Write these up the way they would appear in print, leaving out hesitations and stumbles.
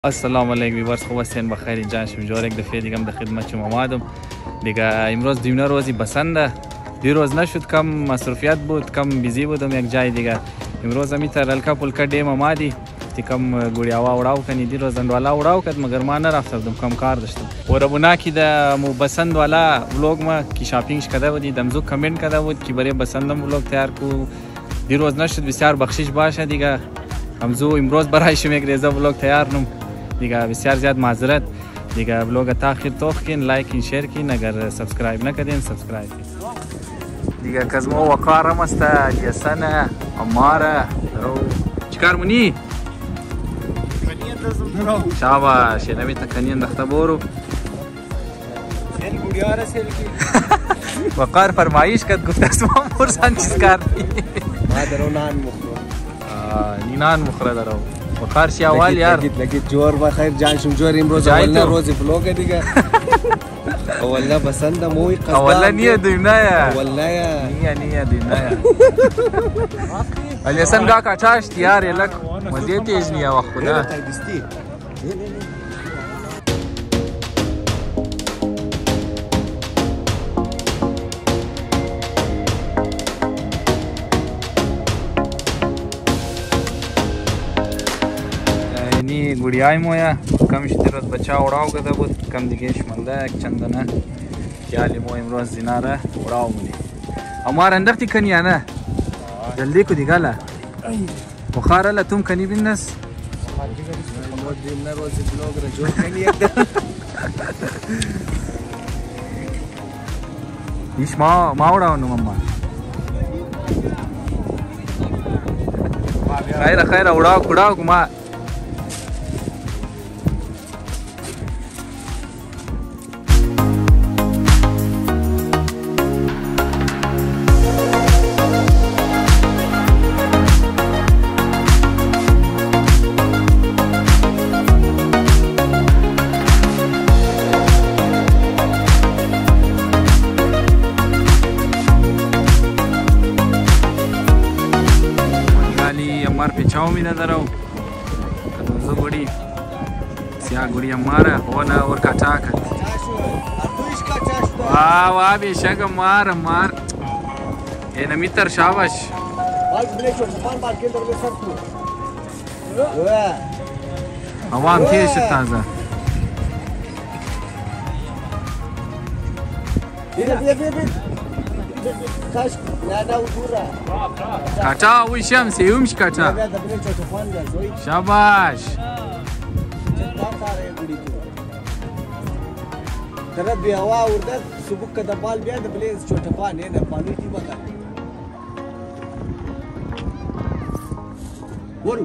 السلام علیکم ویورز، خوب هستین؟ بخیر جان شما. یک دفعه دیگه در خدمت شما آمدم دیگه. امروز دیونه روزی بسنده، دیروز نشد، کم مصروفیت بود، کم بیزی بودم یک جای دیگه. امروز می تر الکا پولکا دیم آمدی کم گوریاوا وراو کنی. دیروز اندوالا وراو کرد مگر ما نرفتم، کم کار داشتم. و ربونا کی د مو بسند والا ولاگ ما کی شاپینگش کرده بودی، دمزو کامنت کرده بود که برای بسندم ولاگ تیار کو. دیروز نشد، بسیار بخشش باشه دیگه. همزو امروز برای شما یک ریزه ولاگ تیار نم دیگه. بسیار زیاد معذرت دیگه. ولاگ تاخیر توخ کن، لایک کن، شیر کن. اگر سابسکرایب نکردین سابسکرایب کن دیگه. کزما وقارم است جسنه اماره رو چیکار مونی شاباش. نمی تکنین دخته برو وقار فرمایش کرد، گفت اسما پرسان چیز کردی؟ ما درو نان مخورم. نینان مخوره درو وقار شی اول یار. لگید جور بخیر جان شم. جور امروز اولنا روز فلوگ دیگه. اولنا بسنده موی قصدا. اولنا نیه دینایا. اولنا نیه دینایا. ولی اصلا گاه کچاش تیار یلک مزید تیز نیه وقت خدا. گوڑیای مویا کمش دیروز بچه اوراو گده بود، کم دیگهش منده یک چندانه خیالی مو امروز زیناره اوراو مونی. امار اندختی کنی نه جلدی کو دیگه لا بخاره لا توم کنی بیننس روز بلوگ را جور کنی یک ایش ما اوراو نو ماما. خیر اوراو کڑاو کما پیچاو می ندارو کدوزو گوڑی سیا گوڑی اماره خونا ور کچا کرد. واه بیشک مار اینا میتر شاباش. هوام تیز شد تازه. کچا وی شمس یومش کچا شاباش. ترى بيهوا وردت سبوك كده بال بيد بليز شو تفان هنا بالي دي بقى ورو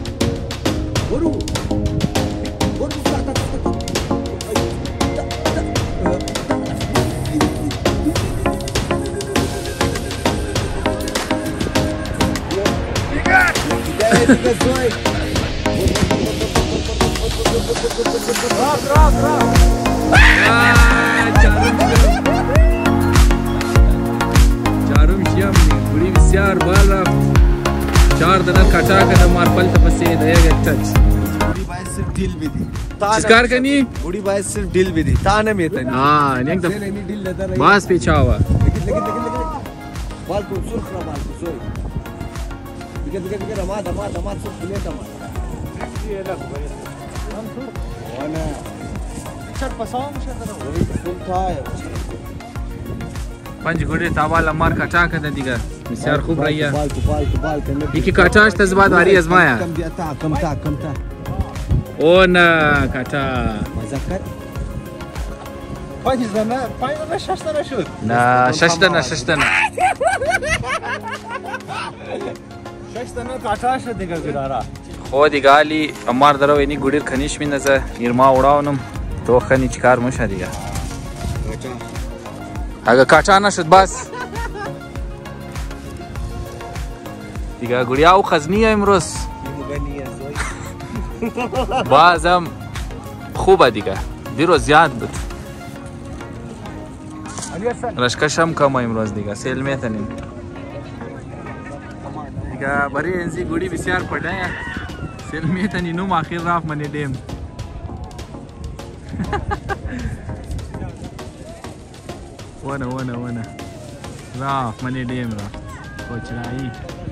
چارم شیم گوری بسیار بال رفت. 4 دنر کچا کنه مارپل تپسی ده یک چچ. گوری باید صرف ڈیل بدی. چیز کار کنی؟ گوری باید صرف ڈیل بدی. تانه میتنی. نیک دفعه باز پیچاوا. لگید بال کو سرخ را بال کو سوی. لگید رما دما سرخ بلیت دما. وانا چر پسام شدنا وی فل تای 5 گوڑی تاوال امار کچا کرده دیگه. بسیار خوب رایه. بال یکی کچاش تزباد واری ازمایا. کم تا او نه کچا مذکر 5 دنه 6 دنه شد. نه 6 دنه 6 دنه کچا شد دیگه گرارا. خو دیگه علی امار درو اینی گوڑیر کنیش مینزه ایرما اوراونم تو خنی چیکار موشه دیگه. اگه کچا نشد بس دیگه. گوڑیا او خزنیه امروز بازم خوبه دیگه. دیروز زیاد بود. رشکش هم کم امروز دیگه. سیل میتنیم دیگه. برای انزی گوڑی بسیار پڑھنا ہے. سیل میتنی نوم آخر راف منی دیم ونه راف منی ډیم را کوچرایی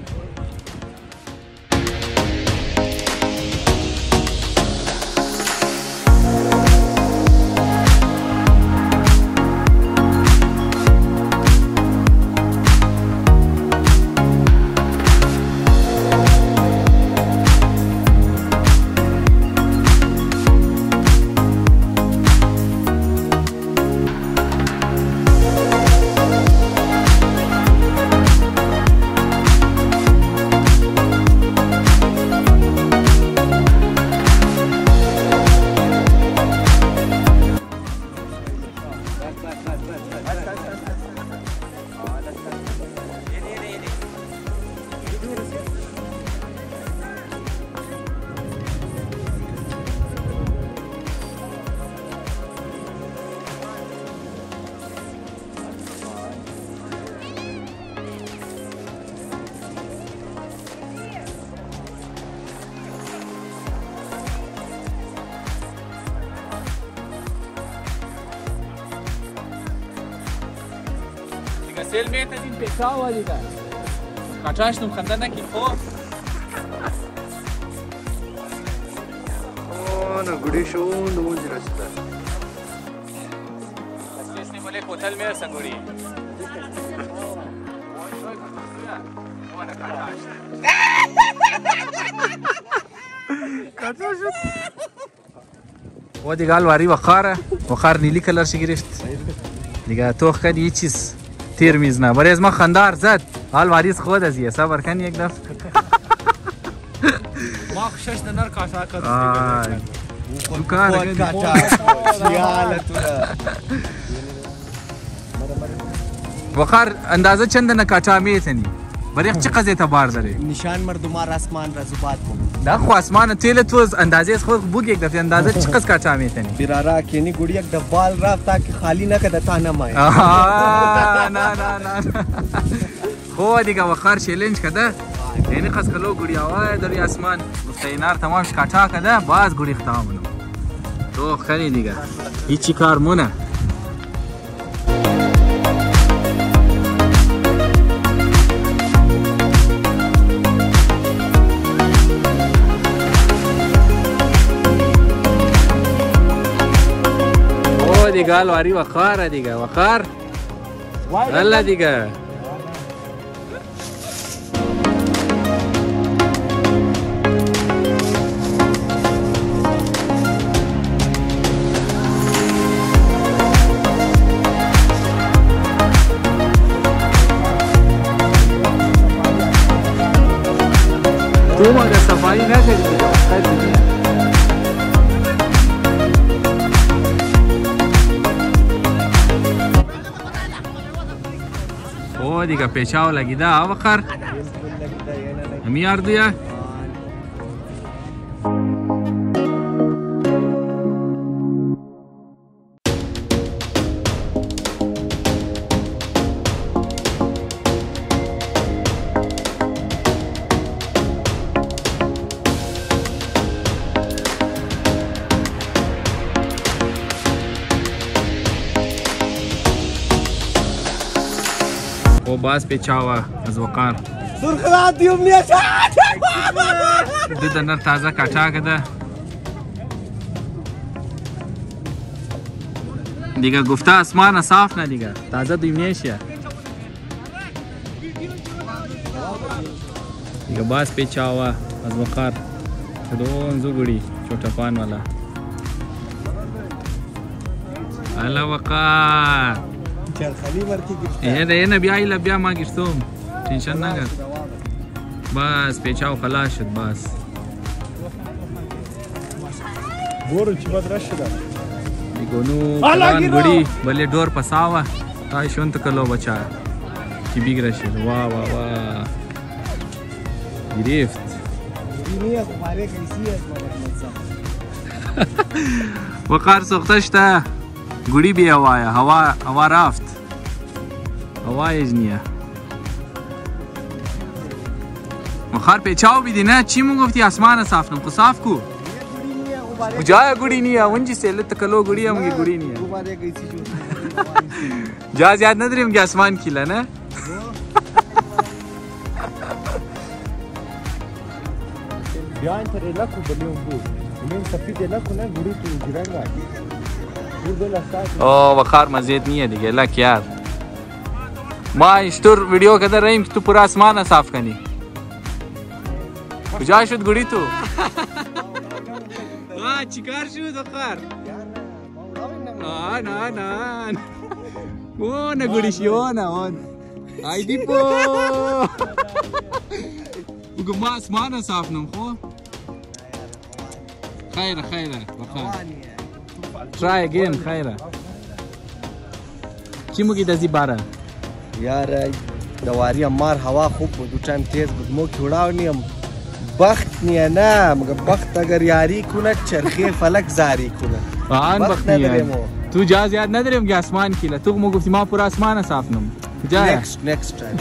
سیل میت از این پیسا و دیگه کچاش نم خنده نکی خوب نه گوڑی شون دومونجی رسیده از کسی ملیک هتل میرسن گوڑی و دیگه الواری وقار نیلی کلر شی گرفت دیگه توخ کردی یه چیز تیر میزنه برای از ما خندار زد حال واریز خود از یه صبر کن یک دفعه ما خشش نر کاشا کرد تو کار کاچا وقار اندازه چند نکاچا میتنی برای چه قضیه تبار داره نشان مردمار اسمان را زباد کن دا خو اسمان تیل تو اندازه خود بوگ یک دفعه اندازه چه قضیه کاچا میتنی بیرارا کینی گوڑی یک دبال رفت تاکه خالی نکده تا نمایه نه خو دیگه وقار چیلنج کده یعنی قصد کلو گوڑی آواه داری اسمان مستینار تمامش کاچا کده باز گوڑی اختها منو تو خیلی دیگه هیچی کار مونه دیگه الواری وقاره دیگه وقار الله دیگه تو ما در صفایی نکردی او دیگه پیچاو لگیده وقار همیار دیگه و باز پیچاوه از وقار سرخلات دیوم نیست دو دنر تازه کاچا کده دیگه گفته اسمان صاف نه دیگه تازه دیمنیشه دیگه باز پیچاوه از وقار دون زوگوڑی چوٹا پان والا الله وقار خالی ورکی گرفته اینه بیا ایلا بیا ما گرفتم تنشن نگر بس پیچاو خلاص شد بس بورو چی باد رش شده دیگونو کلان گوڑی بلی دور پساوه تای شونت کلو بچا کی بیگ رشید وا وا وا گرفت دینی اخباره کیسی است وقار سوخته شده گوڑی بی هوایه هوا رفت هوایش نیه وقار پیچاو بیدی نه چی مو گفتی اسمان صاف نم خو صاف کو Ujaya gudi niya, unji se let kalo gudi amgi gudi niya. तुम्हारे कैसी जो Jaz याद न दरिम आसमान खिला ना. बियान तेरे लाखों बलियों को इन्हें सफेद लाखों ना गुरु तू गिराएगा गुरु लास्टा Oh, वखार मज़ीद नहीं है दिखे ला क्या? माँ इस्टोर वीडियो के अंदर रहीम तू पूरा आसमान साफ करनी. Ujaya शुद्ध गुड़ी तू. Ah, चिकार शुद्ध Waqar. Ah, na. Oh, na gudi siya on. Ay di po. Ugma asmana saaf nung ko. Khaira. Try again, khaira. Kimu ki dazi bara. यार दवारी अम्मार हवा खूब दो टाइम तेज बुदमो खिड़ाव नहीं हम बख्त नहीं है ना मगर बख्त अगर यारी कुना चरखे फलक जारी कुना आन बख्त नहीं है तू जा याद न दरे आसमान खिला तू मुगफ्ती मां पूरा आसमान साफ नम जा नेक्स्ट टाइम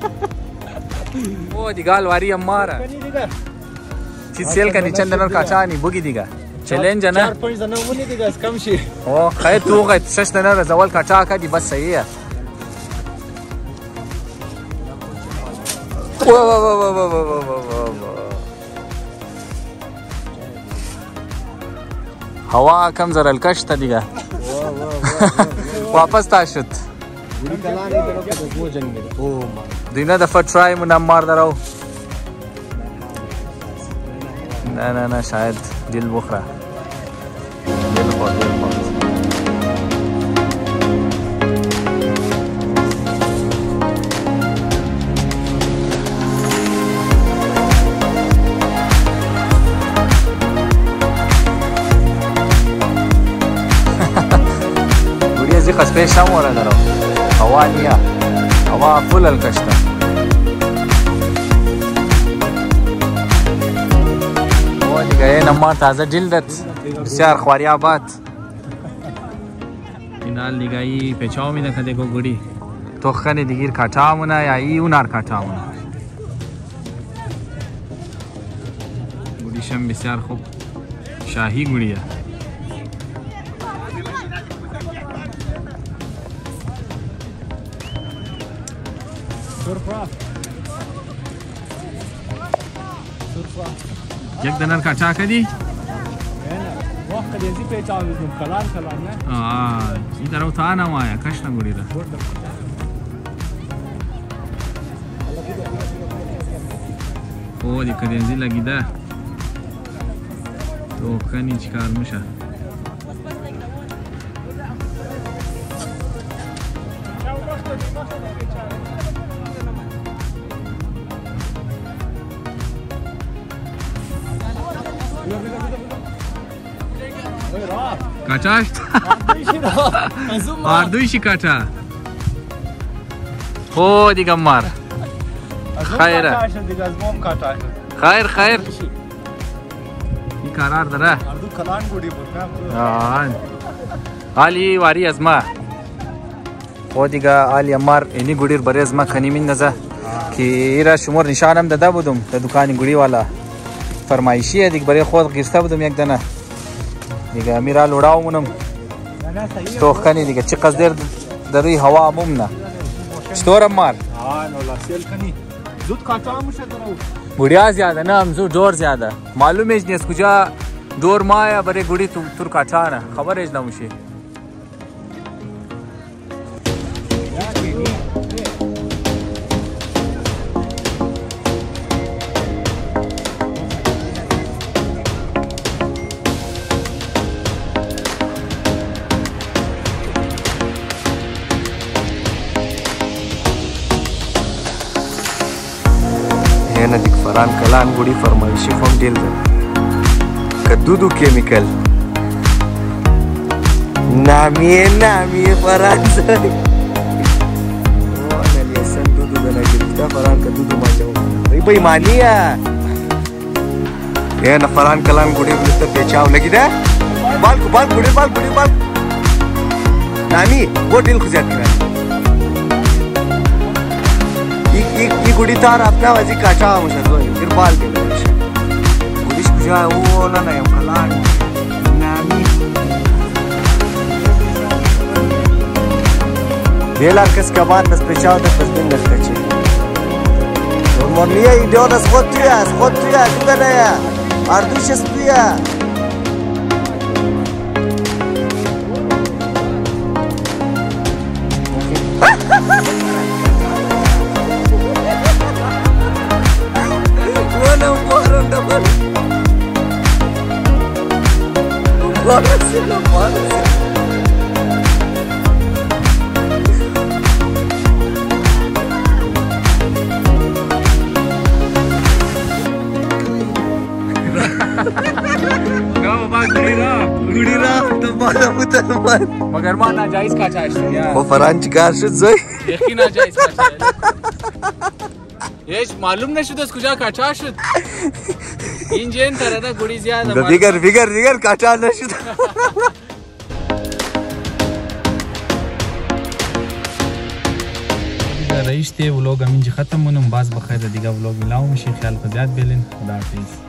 ओ दिगाल वारी अम्मारा चित सेल का निचंदनर काचा नहीं बुगी दिगा चैलेंज है ना 4 जना वो नहीं दिगा कम शी ओ खैर तू गए 6 जना जवल काचा का दी बस सही है हवा कम जरा अलकश था दिगा वापस ताशुत दिना दफा ट्राई मुना मार दराओ ना शायद दिल बुखरा दिल बहुत خسبه شام ورا درو هوا نیا هوا فل الکشتا و دیگه نما تازه جلدت بسیار خواری آباد اینال دیگه ای پیچاو می نکده گو گوڑی تو خنه دیگیر کاتامونا یا ای اونار کاتامونا گوڑیشم بسیار خوب شاهی گوڑیه یک دنر کچا کدی؟ وقت دیزی پیچاو میزنم کلان نه؟ این طرف تا نمایا کش نگوری را او دی کدینزی لگیده تو کنی چیکار میشه Kaçaş? Arduişi kaça. O digamar. Hayır. Hayır. Bir karardır ha. Ardu kalan gudi bulna. Ali vari azma. O diga Ali Ammar eni gudir bari azma khanimin naza ki ira shumor nishanam dada budum da dukani gudi wala farmaishi है दिख बड़े खुद गिरता बुदम एक दना दिगा मेरा लोड़ाओ मुनम तो खनी दिगा चिकस देर दरी हवा मुमना स्टोर अम्मार नो ला सेल खनी दूध काटा मुशे दरो गुड़िया ज्यादा ना हमसो जोर ज्यादा मालूम है जिस कुजा जोर माया बड़े गुड़ी तुर काटा ना खबर है ना मुशे dik faran kalan gudi farmaishi khom dil kadudu chemical nami faran sai oh nalisan dudu dana girta faran kadudu macam bhai beimani ya ye na faran kalan gudi blista pechaw lagi da bal gudi bal nami wo dil khujat kira ये गुड़ी तार अपना वजी काचा मुझे तो फिर बाल के गुड़ी कुछ है वो ना नहीं Kalan Bielan kaskaban das Beschauder das Binder kachi. Normalia ideo das Khotya, duganaya. Ardush spia. Wana boron dabar. Boron. मगर मां नाजायज काचा असते या वो फरांची कार शुद जोय यकी नाजायज काचा येच मालूम नशुदस कुजा काचा शुद इंजन तरदा गुडी ज्यादा फिगर काचा नशुद رئیس ته ولوګ امین چې ختم ونم باز بخیر دیګه ولوګ ملاو شي خیال په زیات بیلن خدا حافظ